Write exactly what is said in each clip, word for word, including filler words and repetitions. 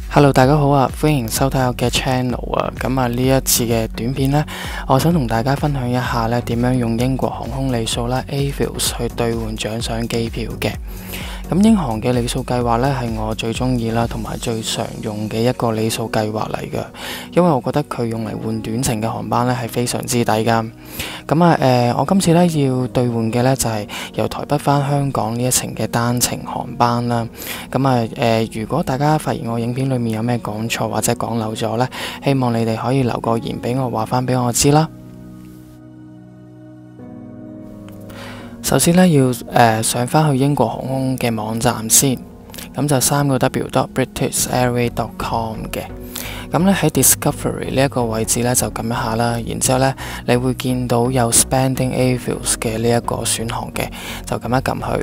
Hello， 大家好啊！歡迎收睇我嘅 channel 啊！咁啊，呢一次嘅短片呢，我想同大家分享一下呢點樣用英國航空里數啦 Avios 去兌換獎賞機票嘅。咁英航嘅里數計劃呢，係我最中意啦，同埋最常用嘅一個里數計劃嚟㗎。因為我覺得佢用嚟換短程嘅航班呢，係非常之抵㗎。咁啊，誒、呃，我今次呢要兌換嘅呢，就係、是、由台北返香港呢一程嘅單程航班啦。咁啊，誒、呃，如果大家發現我影片裏面有咩講錯或者講漏咗呢，希望你哋可以留個言俾我，話翻俾我知啦。首先呢，要誒、呃、上翻去英國航空嘅網站先，咁就三個 w dot british airways dot com 嘅。咁咧喺 Discovery 呢一個位置咧就撳一下啦，然之後咧你會見到有 Spending Avios 嘅呢一個選項嘅，就撳一撳佢。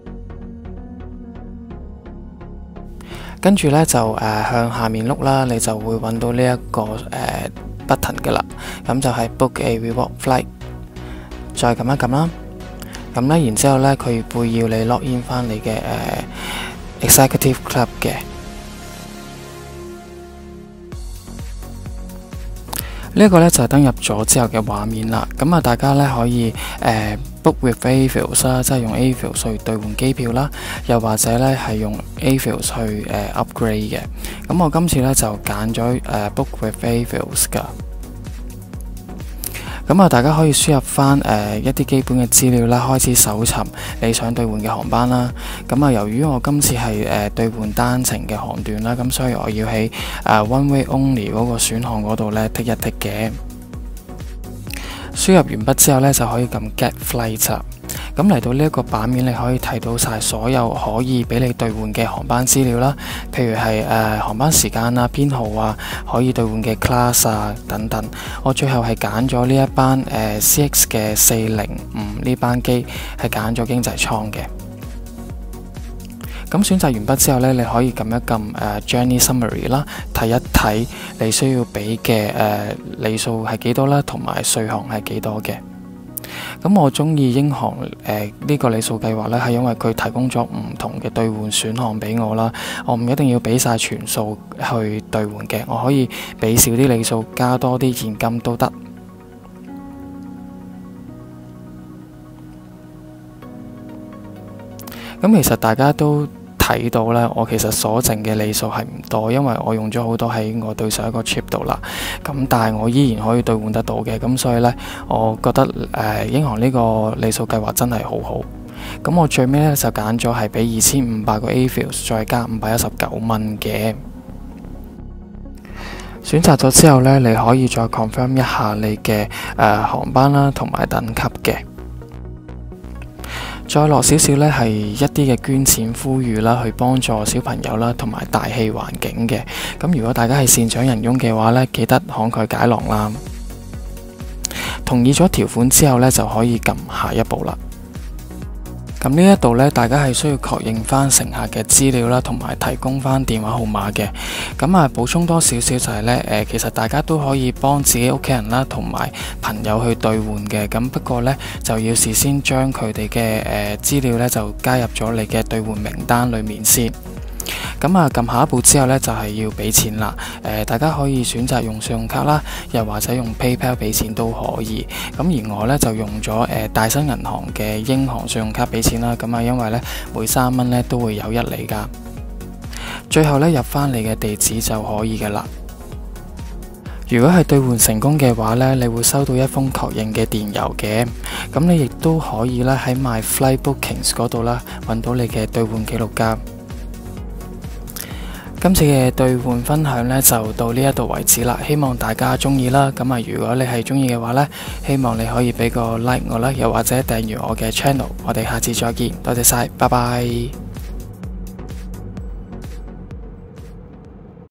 跟住咧就誒、呃、向下面碌啦，你就會揾到呢、這、一個誒、呃、button 嘅啦，咁就係 Book a Reward Flight， 再撳一撳啦。咁咧，然之後咧，佢會要你 log in 翻你嘅誒、呃、Executive Club 嘅。呢一個咧就係登入咗之後嘅畫面啦。咁啊，大家咧可以誒、呃、book with Avios 啦，即係用 Avios 去兌換機票啦，又或者咧係用 Avios 去誒、呃、upgrade 嘅。咁我今次咧就揀咗誒 book with Avios 㗎。咁啊，大家可以輸入翻誒、呃、一啲基本嘅資料啦，開始搜尋你想兌換嘅航班啦。咁啊，由於我今次係誒兌換單程嘅航段啦，咁所以我要喺誒、呃、One Way Only 嗰個選項嗰度咧剔一剔嘅。輸入完畢之後咧，就可以撳 Get Flight。咁嚟到呢一個版面，你可以睇到晒所有可以俾你兌換嘅航班資料啦，譬如係誒、呃、航班時間啊、編號啊、可以兌換嘅 class 啊等等。我最後係揀咗呢一班誒、呃、C X 嘅四零五呢班機，係揀咗經濟艙嘅。咁選擇完畢之後呢，你可以撳一撳誒、呃、Journey Summary 啦，睇一睇你需要俾嘅誒里數係幾多啦，同埋稅項係幾多嘅。咁我中意英航誒呢、呃這個里數計劃呢，係因為佢提供咗唔同嘅兌換選項俾我啦。我唔一定要俾晒全數去兌換嘅，我可以俾少啲里數，加多啲現金都得。咁其實大家都睇到咧，我其實所剩嘅里數係唔多，因為我用咗好多喺我對上一個 trip 度啦。咁但係我依然可以兌換得到嘅，咁所以呢，我覺得誒、呃、英航呢個里數計劃真係好好。咁我最尾呢，就揀咗係俾二千五百個 Avios 再加五百一十九蚊嘅。選擇咗之後呢，你可以再 confirm 一下你嘅誒、呃、航班啦，同埋等級嘅。再落少少呢，係一啲嘅捐錢呼籲啦，去幫助小朋友啦，同埋大氣環境嘅。咁如果大家係善長仁翁嘅話呢，記得慷慨解囊啦。同意咗條款之後呢，就可以撳下一步啦。咁呢一度呢，大家係需要確認翻乘客嘅資料啦，同埋提供翻電話號碼嘅。咁啊，補充多少少就係呢，誒，其實大家都可以幫自己屋企人啦，同埋朋友去兌換嘅。咁不過呢，就要事先將佢哋嘅誒資料呢，就加入咗你嘅兌換名單裡面先。咁啊，撳下一步之後呢，就係、是、要俾錢啦。誒、呃，大家可以選擇用信用卡啦，又或者用 PayPal 俾錢都可以。咁而我呢，就用咗誒、呃、大新銀行嘅英航信用卡俾錢啦。咁啊，因為呢，每三蚊呢都會有一厘㗎。最後呢，入翻你嘅地址就可以㗎啦。如果係兌換成功嘅話呢，你會收到一封確認嘅電郵嘅。咁你亦都可以啦喺 My Flight Bookings 嗰度啦揾到你嘅兌換記錄㗎。今次嘅兌換分享呢，就到呢一度為止啦，希望大家中意啦。咁啊，如果你係中意嘅話呢，希望你可以俾個 like 我啦，又或者訂閱我嘅 channel。我哋下次再見，多謝晒，拜拜。